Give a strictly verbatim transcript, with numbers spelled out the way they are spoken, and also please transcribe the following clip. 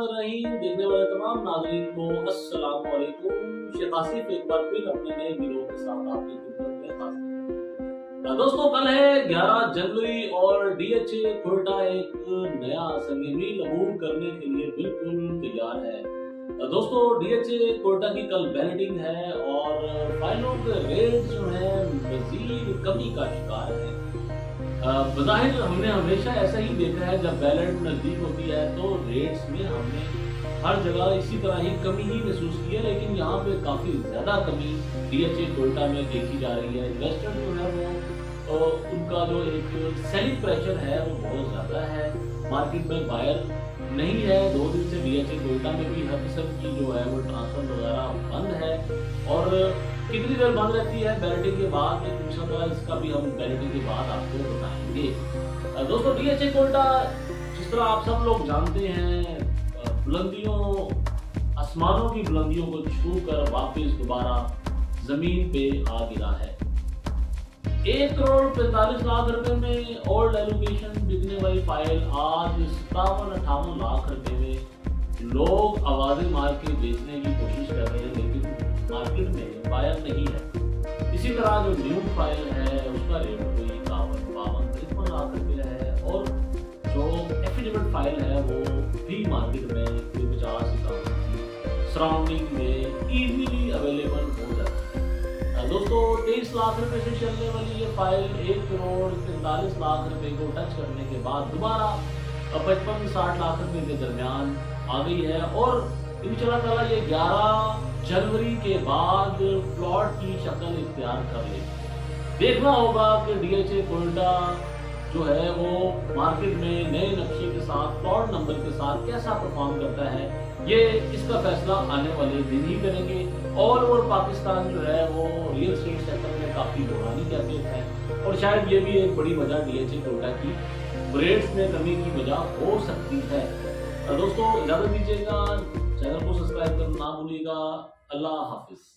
रहीम देखने वाले तमाम नाज़रीन को अस्सलाम वालेकुम। शेख आसिफ एक बार फिर अपने नए वीडियो के साथ आपकी खिदमत में हाजिर। दोस्तों, कल है ग्यारह जनवरी और डीएचए कोयटा एक नया संगीन अबूर करने के लिए बिल्कुल तैयार है। दोस्तों, डीएचए कोयटा की कल बैलेटिंग है और फाइलों के रेट जो है मजीद कमी का शिकार है। बज़ाहिर हमने हमेशा ऐसा ही देखा है, जब बैलेट नजदीक होती है तो रेट्स में हमने हर जगह इसी तरह ही कमी ही महसूस की है, लेकिन यहाँ पे काफी ज्यादा कमी डीएचए कोयटा में देखी जा रही है। इन्वेस्टर जो है वो तो उनका जो एक सेलिंग प्रेशर है वो बहुत ज्यादा है। मार्केट में बायर नहीं है। दो दिन से डीएचए कोयटा में भी हर किस्म की जो है वो ट्रांसफर वगैरह बंद है और कितनी देर बंद रहती है बैलेटिंग के बाद, इंशाल्लाह इसका भी हम बैलेटिंग के बाद आपको बताएंगे। दोस्तों, डीएचए कोयटा जिस तरह आप सब लोग जानते हैं, बुलंदियों आसमानों की बुलंदियों को छू कर वापस दोबारा जमीन पे आ गिरा है। एक करोड़ पैंतालीस लाख रुपए में ओल्ड एलोकेशन बिकने वाली फाइल आज सत्तावन अट्ठावन लाख रुपए में लोग आवाजें मार के बेचने की कोशिश कर रहे हैं, लेकिन मार्केट में बायर नहीं है। इसी तरह जो न्यू फाइल है उसका रेट कोई इक्यावन बावन तिरपन लाख रुपया है और जो एफिडेविट फाइल है वो भी मार्केट में कोई पचास इक्यावन की सराउंडिंग में इजीली अवेलेबल हो जाती है। दोस्तों, तेईस लाख रुपए से चलने वाली ये फाइल एक करोड़ तैंतालीस लाख रुपए को टच करने के बाद दोबारा पचपन साठ लाख रुपए के दरमियान आ गई है और इंशाल्लाह ये ग्यारह जनवरी के बाद प्लॉट की शक्ल इख्तियार कर लेगी। देखना होगा कि डीएचए कोयटा जो है वो मार्केट में नए नक्शे के साथ प्लॉट नंबर के साथ कैसा परफॉर्म करता है, ये इसका फैसला आने वाले दिन ही करेंगे। ऑल ओवर पाकिस्तान जो है वो रियल एस्टेट सेक्टर में काफी बुरानी कैफियत है और शायद ये भी एक बड़ी वजह डीएचए कोयटा की रेट्स में कमी की वजह हो सकती है। दोस्तों, इजाजत दीजिएगा, चैनल को सब्सक्राइब करना ना भूलिएगा। अल्लाह हाफिज।